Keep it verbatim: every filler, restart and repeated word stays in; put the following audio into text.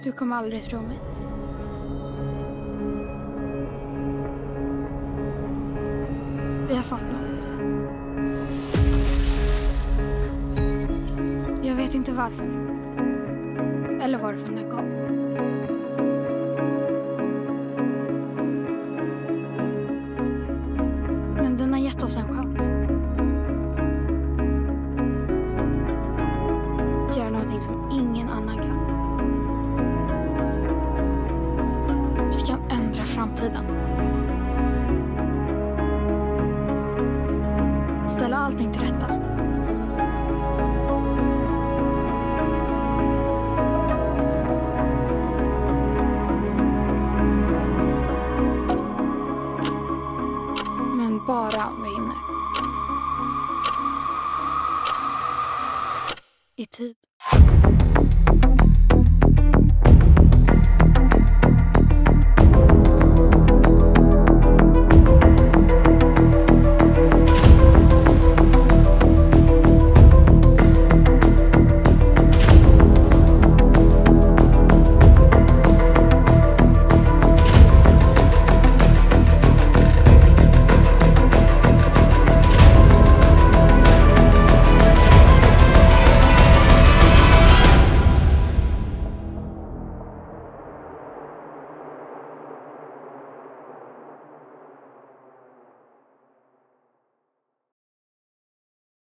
Du kommer aldrig tro mig. Vi har fått något. Jag vet inte varför. Eller varför den kom. Men den har gett oss en chans. Att göra någonting som ingen annan kan. Vi kan ändra framtiden. Ställa allting till rätta. Men bara om vi hinner. I tid.